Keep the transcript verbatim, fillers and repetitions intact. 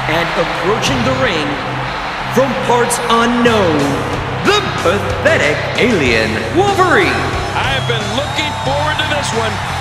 And approaching the ring, from parts unknown, the pathetic alien Wolverine. I've been looking forward to this one.